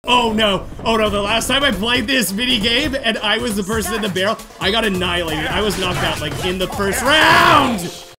Oh no, the last time I played this mini game and I was the person in the barrel, I got annihilated. I was knocked out like in the first round!